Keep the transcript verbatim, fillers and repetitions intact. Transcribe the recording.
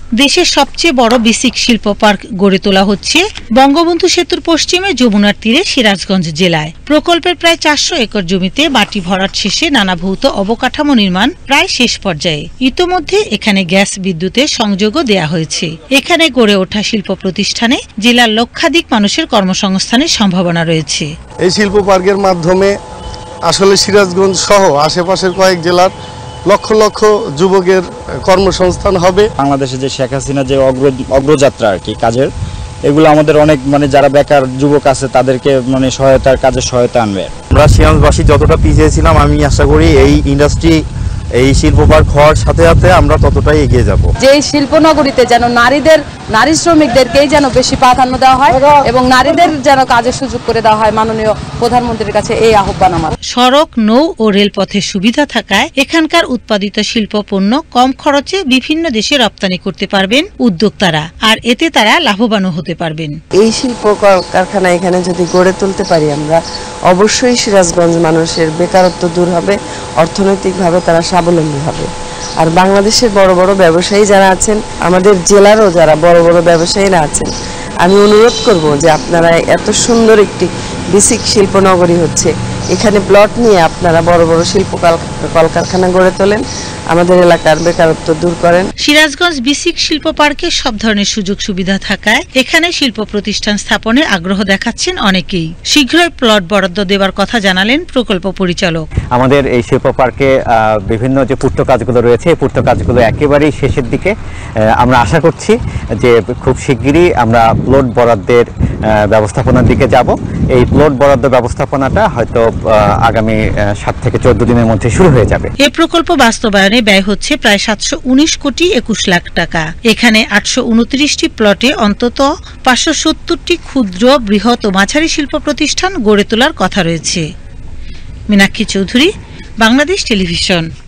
দেশের সবচেয়ে বড় বেসিক শিল্প পার্ক গড়ে তোলা হচ্ছে বঙ্গবন্ধু সেতুর পশ্চিমে যমুনার তীরে সিরাজগঞ্জ জেলায়। প্রকল্পের প্রায় চারশো একর জমিতে মাটি ভরাট শেষে নানা ভৌত অবকাঠামো নির্মাণ প্রায় শেষ পর্যায়ে। ইতোমধ্যে এখানে গ্যাস বিদ্যুতের সংযোগও দেয়া হয়েছে। এখানে গড়ে ওঠা শিল্প প্রতিষ্ঠানে জেলার লক্ষাধিক মানুষের কর্মসংস্থানের সম্ভাবনা রয়েছে। এই শিল্প পার্কের মাধ্যমে আসলে সিরাজগঞ্জ সহ আশেপাশের কয়েক জেলার লক্ষ লক্ষ যুবকের কর্মসংস্থান হবে। বাংলাদেশে যে শেখ হাসিনা যে অগ্রযাত্রা আর কি কাজের, এগুলো আমাদের অনেক মানে যারা বেকার যুবক আছে তাদেরকে মানে সহায়তার কাজে সহায়তা আনবে। আমরা সিরাজবাসী যতটা পিছিয়ে ছিলাম, আমি আশা করি এই ইন্ডাস্ট্রি এই শিল্প পার্ক হওয়ার সাথে সাথে আমরা ততটাই এগিয়ে যাব। যে শিল্পনগরীতে যেন নারীদের নারী শ্রমিকদেরকেই যেন বেশি প্রাধান্য দেওয়া হয় এবং নারীদের যেন কাজের সুযোগ করে দেওয়া হয়, মাননীয় প্রধানমন্ত্রীর কাছে এই আহ্বান আমার। সড়ক, নৌ ও রেলপথের সুবিধা থাকায় এখানকার উৎপাদিত শিল্প পণ্য কম খরচে বিভিন্ন দেশে রপ্তানি করতে পারবেন উদ্যোক্তারা, আর এতে তারা লাভবানও হতে পারবেন। এই শিল্প কারখানা এখানে যদি গড়ে তুলতে পারি আমরা, অবশ্যই সিরাজগঞ্জ মানুষের বেকারত্ব দূর হবে, অর্থনৈতিকভাবে তারা স্বাবলম্বী হবে। আর বাংলাদেশের বড় বড় ব্যবসায়ী যারা আছেন, আমাদের জেলারও যারা বড় বড় ব্যবসায়ীরা আছেন, আমি অনুরোধ করব যে আপনারা এত সুন্দর একটি বেসিক শিল্পনগরী হচ্ছে, এখানে প্লট নিয়ে আপনারা বড় বড় শিল্প কলকারখানা গড়ে তোলেন, আমাদের এলাকার বেকারত্ব দূর করেন। সিরাজগঞ্জ বেসিক শিল্প পার্কে সব ধরনের সুযোগ সুবিধা থাকায় এখানে শিল্প প্রতিষ্ঠান স্থাপনে আগ্রহ দেখাচ্ছেন অনেকেই। শীঘ্রই প্লট বরাদ্দ দেওয়ার কথা জানালেন প্রকল্প পরিচালক। আমাদের এই শিল্প পার্কে বিভিন্ন যে পূর্ত কাজগুলো রয়েছে, এই পূর্ত কাজগুলো একেবারেই শেষের দিকে। আমরা আশা করছি যে খুব শিগগিরই আমরা প্লট বরাদ্দের ব্যবস্থাপনার দিকে যাব। এই প্লট বরাদ্দ ব্যবস্থাপনাটা হয়তো আগামী সাত থেকে চোদ্দ দিনের মধ্যে শুরু হয়ে যাবে। এই প্রকল্প বাস্তবায়নে ব্যয় হচ্ছে প্রায় সাতশো উনিশ কোটি একুশ লাখ টাকা। এখানে আটশো উনত্রিশটি প্লটে অন্তত পাঁচশো সত্তরটি ক্ষুদ্র, বৃহৎ ও মাঝারি শিল্প প্রতিষ্ঠান গড়ে তোলার কথা রয়েছে। মীনাক্ষী চৌধুরী, বাংলাদেশ টেলিভিশন।